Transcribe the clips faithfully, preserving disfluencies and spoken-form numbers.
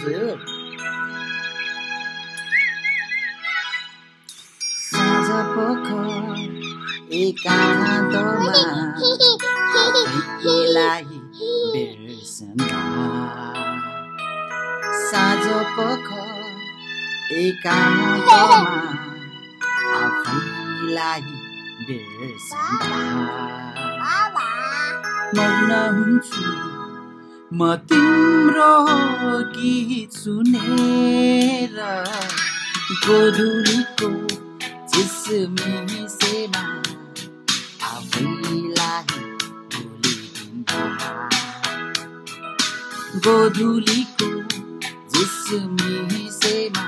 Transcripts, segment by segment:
हजुर साँझ पख एकान्तमा आफैलाई बिर्सन्दा साँझ पख एकान्तमा आफैलाई बिर्सन्दा मग्न हुन्छु म तिम्रो गीत सुनेर गोधुलीको झिसमिसेमा आफैलाई भुलिदिँदा गोधुलीको झिसमिसेमा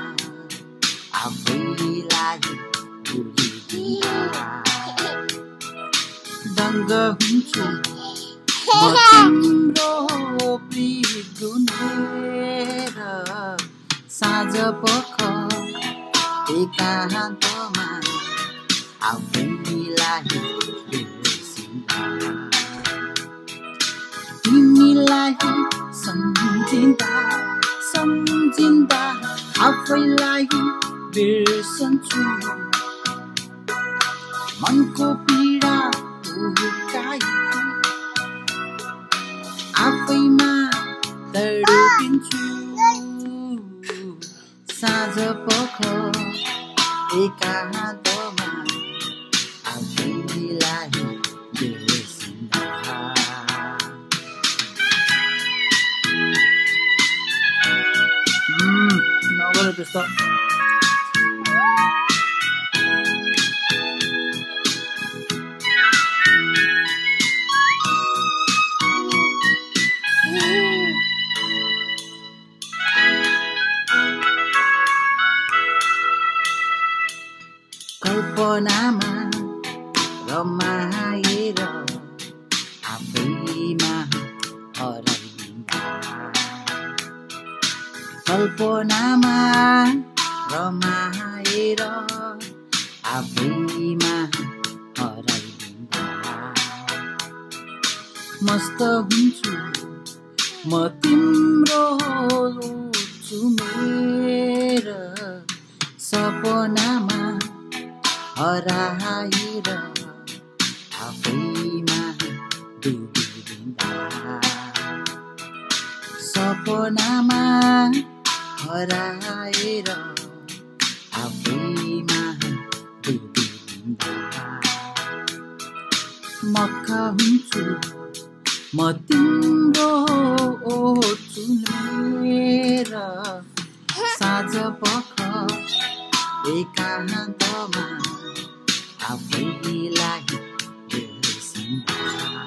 आफैलाई भुलिदिँदा दङ्ग हुन्छु म तिम्रो प्रीत गुनेर साँझ पख एकान्तमा आफैलाई बिर्सिँदा तिमीलाई सम्झिँदा सम्झिँदा आफैलाई बिर्सन्छु मनको पीडा उकाइ आफैमा तडपिन्छु साँझ पख एकान्तमा आफैलाई बिर्सिँदा नगर त्यस्तो कल्पनामा रमाएर आफैमा हराइदिँदा कल्पनामा रमाएर आफैमा हराइदिँदा मस्त हुन्छु म तिम्रो चुमेर सपनामा हराएर आफैमा डुबिदिँदा सपनामा हराएर आफैमा डुबिदिँदा मक्ख हुन्छु म तिम्रो चुमेर साँझ पख एकान्तमा आफैलाई बिर्सिँदा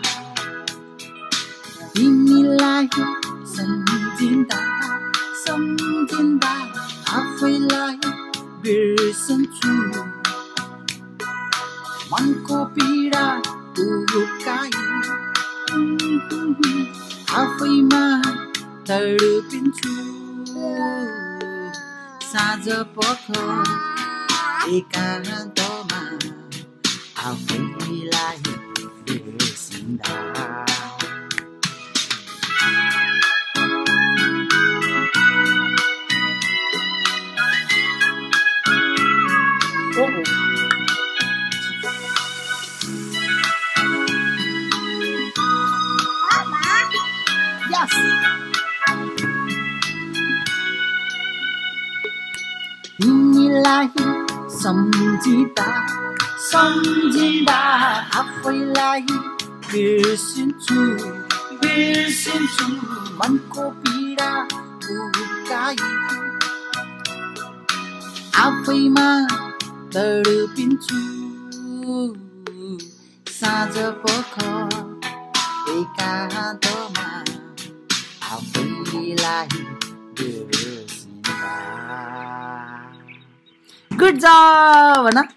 तिमीलाई सम्झिँदा सम्झिँदा आफैलाई बिर्सन्छु मनको पीडा उकाइ आफैमा तडपिन्छु साँझ पख एकान्तमा आफैलाई बिर्सिँदा Yes. तिमीलाई सम्झिँदा सम्झिँदा आफैलाई बिर्सिन्छु बिर्सिन्छु मनको पीडा उकाइ आफैमा तडपिन्छु साँझ पख एकान्तमा आफैलाई बिर्सिँदा Good job!